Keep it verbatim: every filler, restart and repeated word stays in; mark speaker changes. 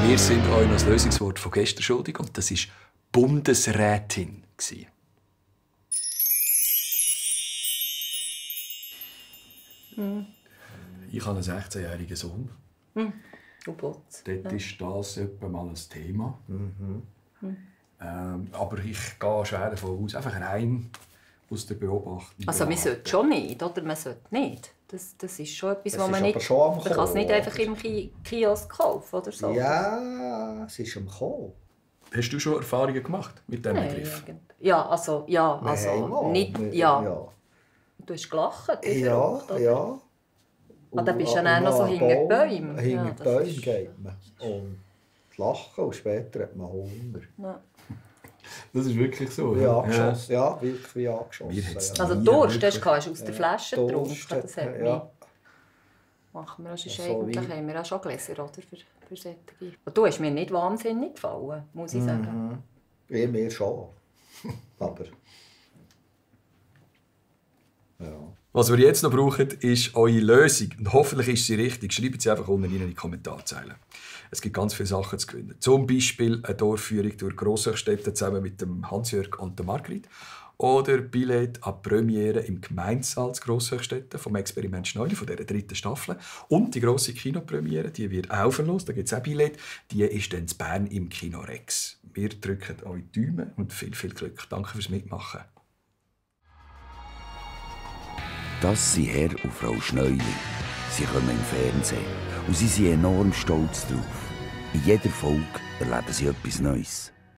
Speaker 1: Wir sind euch noch das Lösungswort von gestern schuldig und das war Bundesrätin.
Speaker 2: Mm.
Speaker 1: Ich habe einen sechzehnjährigen Sohn.
Speaker 2: Mm. Oh Gott.
Speaker 1: Dort
Speaker 2: ja.
Speaker 1: ist das etwa mal ein Thema.
Speaker 2: Mhm.
Speaker 1: Ähm, aber ich gehe schwer davon aus, einfach rein aus der Beobachtung.
Speaker 2: Also man sollte schon nicht, oder? Man sollte nicht. Das, das ist schon etwas,
Speaker 3: Es
Speaker 2: was man
Speaker 3: ist
Speaker 2: nicht...
Speaker 3: aber schon am
Speaker 2: Man kann es nicht
Speaker 3: Kommen,
Speaker 2: einfach im Ki Kiosk kaufen oder so.
Speaker 3: Ja, es ist am Kommen.
Speaker 1: Hast du schon Erfahrungen gemacht mit diesem
Speaker 2: Nein,
Speaker 1: Begriff?
Speaker 2: irgend- Ja, also, ja, also
Speaker 3: Nein,
Speaker 2: nicht...
Speaker 3: Mann.
Speaker 2: Ja.
Speaker 3: Ja,
Speaker 2: Du hast gelacht, du
Speaker 3: ja.
Speaker 2: verrückt, oder?
Speaker 3: ja.
Speaker 2: Ah, dann bist du
Speaker 3: Und-
Speaker 2: ja dann noch so
Speaker 3: und
Speaker 2: hinter den
Speaker 3: Baum-
Speaker 2: Bäumen.
Speaker 3: Hinter
Speaker 2: Ja,
Speaker 3: den
Speaker 2: das
Speaker 3: Bäumen
Speaker 2: ist-
Speaker 3: geht man. Und lachen und später hat man Hunger.
Speaker 2: Ja.
Speaker 1: Das ist wirklich so.
Speaker 3: Wie angeschossen. Ja, wirklich wie angeschossen.
Speaker 1: Mir hat's
Speaker 3: Ja.
Speaker 2: Also
Speaker 1: Nie
Speaker 2: Durst
Speaker 1: wirklich.
Speaker 2: hast du, hast du aus der Flasche getrunken.
Speaker 3: Durst
Speaker 2: Das hat
Speaker 3: hat-
Speaker 2: mich...
Speaker 3: ja.
Speaker 2: Machen wir das ist
Speaker 3: So
Speaker 2: eigentlich,
Speaker 3: wie-
Speaker 2: haben wir auch schon Gläser, oder? Für, für solche. Und du hast mir nicht wahnsinnig gefallen, muss ich sagen.
Speaker 3: Ich mir schon. Aber... Ja.
Speaker 1: Was wir jetzt noch brauchen, ist eure Lösung. Und hoffentlich ist sie richtig. Schreibt sie einfach unten in die Kommentarzeilen. Es gibt ganz viele Sachen zu gewinnen. Zum Beispiel eine Durchführung durch Grosshöchstädte zusammen mit dem Hans-Jörg und der Margrit. Oder Billett an die Premiere im Gemeindesaal zu Grosshöchstädte vom Experiment Schneuli, von dieser dritten Staffel. Und die grosse Kinopremiere, die wird auch verlost. Da gibt es auch Billett. Die ist dann in Bern im Kino Rex. Wir drücken euch die Daumen und viel, viel Glück. Danke fürs Mitmachen.
Speaker 4: Das sind Herr und Frau Schneuli. Sie kommen im Fernsehen und sie sind enorm stolz drauf. In jeder Folge erleben sie etwas Neues.